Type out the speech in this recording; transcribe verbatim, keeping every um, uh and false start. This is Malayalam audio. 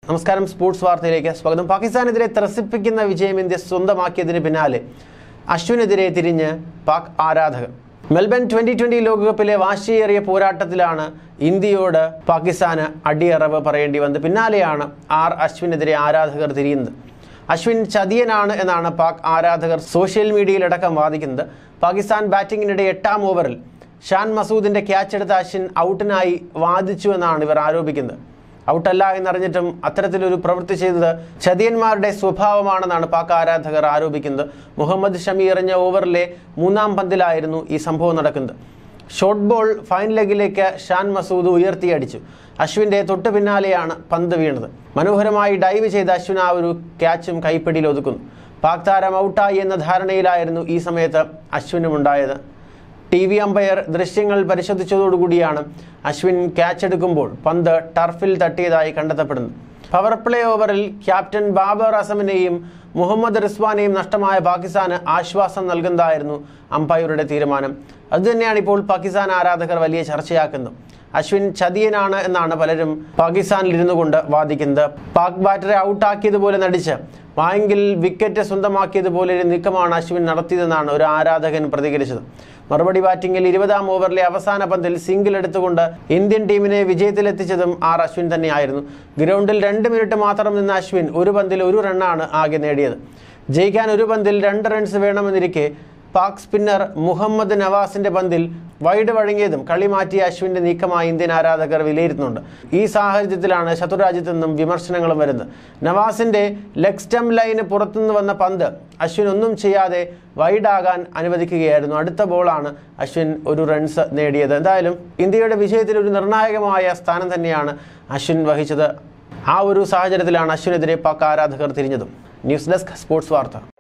നമസ്കാരം, സ്പോർട്സ് വാർത്തയിലേക്ക് സ്വാഗതം. പാകിസ്ഥാനെതിരെ ത്രസിപ്പിക്കുന്ന വിജയം ഇന്ത്യ സ്വന്തമാക്കിയതിന് പിന്നാലെ അശ്വിനെതിരെ തിരിഞ്ഞ് പാക് ആരാധകർ. മെൽബൺ ട്വന്റി ട്വന്റി ലോകകപ്പിലെ വാശിയേറിയ പോരാട്ടത്തിലാണ് ഇന്ത്യയോട് പാകിസ്ഥാന് അടിയറവ് പറയേണ്ടി വന്നത്. പിന്നാലെയാണ് ആർ അശ്വിനെതിരെ ആരാധകർ തിരിയുന്നത്. അശ്വിൻ ചതിയനാണ് എന്നാണ് പാക് ആരാധകർ സോഷ്യൽ മീഡിയയിലടക്കം വാദിക്കുന്നത്. പാകിസ്ഥാൻ ബാറ്റിങ്ങിനിടെ എട്ടാം ഓവറിൽ ഷാൻ മസൂദിന്റെ ക്യാച്ചെടുത്ത അശ്വിൻ ഔട്ടിനായി വാദിച്ചു എന്നാണ് ഇവർ ആരോപിക്കുന്നത്. ഔട്ടല്ല എന്നറിഞ്ഞിട്ടും അത്തരത്തിലൊരു പ്രവൃത്തി ചെയ്തത് ചതിയന്മാരുടെ സ്വഭാവമാണെന്നാണ് പാക് ആരാധകർ ആരോപിക്കുന്നത്. മുഹമ്മദ് ഷമി എറിഞ്ഞ ഓവറിലെ മൂന്നാം പന്തിലായിരുന്നു ഈ സംഭവം നടക്കുന്നത്. ഷോർട്ട് ബോൾ ഫൈൻ ലെഗിലേക്ക് ഷാൻ മസൂദ് ഉയർത്തിയടിച്ചു. അശ്വിന്റെ തൊട്ടു പിന്നാലെയാണ് പന്ത് വീണത്. മനോഹരമായി ഡൈവ് ചെയ്ത അശ്വിൻ ആ ഒരു ക്യാച്ചും കൈപ്പിടിയിൽ ഒതുക്കുന്നു. പാക് താരം ഔട്ടായി എന്ന ധാരണയിലായിരുന്നു ഈ സമയത്ത് അശ്വിനും ഉണ്ടായത്. ടി വി അമ്പയർ ദൃശ്യങ്ങൾ പരിശോധിച്ചതോടുകൂടിയാണ് അശ്വിൻ ക്യാച്ച് എടുക്കുമ്പോൾ പന്ത് ടർഫിൽ തട്ടിയതായി കണ്ടെത്തപ്പെടുന്നത്. പവർ പ്ലേ ഓവറിൽ ക്യാപ്റ്റൻ ബാബർ അസമിനെയും മുഹമ്മദ് റിസ്വാനെയും നഷ്ടമായ പാകിസ്ഥാന് ആശ്വാസം നൽകുന്നതായിരുന്നു അമ്പയറുടെ തീരുമാനം. അതുതന്നെയാണ് ഇപ്പോൾ പാകിസ്ഥാൻ ആരാധകർ വലിയ ചർച്ചയാക്കുന്നത്. അശ്വിൻ ചതിയനാണ് എന്നാണ് പലരും പാകിസ്ഥാനിലിരുന്നു കൊണ്ട് വാദിക്കുന്നത്. പാക് ബാറ്ററെ ഔട്ടാക്കിയതുപോലെ നടിച്ച് വായെങ്കിൽ വിക്കറ്റ് സ്വന്തമാക്കിയതുപോലെ ഒരു നീക്കമാണ് അശ്വിൻ നടത്തിയതെന്നാണ് ഒരു ആരാധകൻ പ്രതികരിച്ചത്. മറുപടി ബാറ്റിംഗിൽ ഇരുപതാം ഓവറിലെ അവസാന പന്തിൽ സിംഗിൾ എടുത്തുകൊണ്ട് ഇന്ത്യൻ ടീമിനെ വിജയത്തിലെത്തിച്ചതും ആർ അശ്വിൻ തന്നെയായിരുന്നു. ഗ്രൗണ്ടിൽ രണ്ട് മിനിറ്റ് മാത്രം നിന്ന അശ്വിൻ ഒരു പന്തിൽ ഒരു റണ്ണാണ് ആകെ നേടിയത്. ജയിക്കാൻ ഒരു പന്തിൽ രണ്ട് റൺസ് വേണമെന്നിരിക്കെ പാക് സ്പിന്നർ മുഹമ്മദ് നവാസിന്റെ പന്തിൽ വൈഡ് വഴങ്ങിയതും കളി മാറ്റിയ അശ്വിന്റെ നീക്കമായി ഇന്ത്യൻ ആരാധകർ വിലയിരുത്തുന്നുണ്ട്. ഈ സാഹചര്യത്തിലാണ് ശത്രുരാജ്യത്തു നിന്നും വിമർശനങ്ങളും വരുന്നത്. നവാസിന്റെ ലെഗ് സ്റ്റംപ് ലൈന് പുറത്തുനിന്ന് വന്ന പന്ത് അശ്വിൻ ഒന്നും ചെയ്യാതെ വൈഡാകാൻ അനുവദിക്കുകയായിരുന്നു. അടുത്ത ബോളാണ് അശ്വിൻ ഒരു റൺസ് നേടിയത്. എന്തായാലും ഇന്ത്യയുടെ വിജയത്തിൽ ഒരു നിർണായകമായ സ്ഥാനം തന്നെയാണ് അശ്വിൻ വഹിച്ചത്. ആ ഒരു സാഹചര്യത്തിലാണ് അശ്വിനെതിരെ പാക് ആരാധകർ തിരിഞ്ഞതും. ന്യൂസ് ഡെസ്ക്, സ്പോർട്സ് വാർത്ത.